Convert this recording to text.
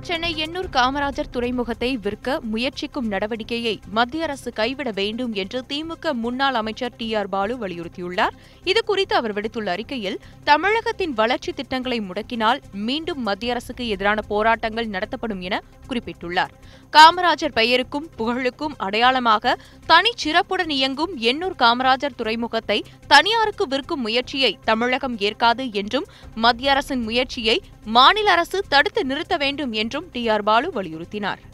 சென்னை எண்ணூர் காமராஜர் துறைமுகத்தை விற்க முயற்சிக்கும் நடவடிக்கையை மத்திய அரசு கைவிட வேண்டும் என்று திமுக முன்னாள் அமைச்சர் டி.ஆர். பாலு வலியுறுத்தியுள்ளார். இதுகுறித்து அவர் விடுத்துள்ள அறிக்கையில், தமிழகத்தின் வளர்ச்சித் திட்டங்களை முடக்கினால் மீண்டும் மத்திய அரசுக்கு எதிரான போராட்டங்கள் நடத்தப்படும் என குறிப்பிட்டுள்ளார். காமராஜர் பெயருக்கும் புகழுக்கும் அடையாளமாக தனிச்சிறப்புடன் இயங்கும் எண்ணூர் காமராஜர் துறைமுகத்தை தனியாருக்கு விற்கும் முயற்சியை தமிழகம் ஏற்காது என்றும், மத்திய அரசின் முயற்சியை மாநில அரசு தடுத்து நிறுத்த வேண்டும் என்றும் டி.ஆர். பாலு வலியுறுத்தினார்.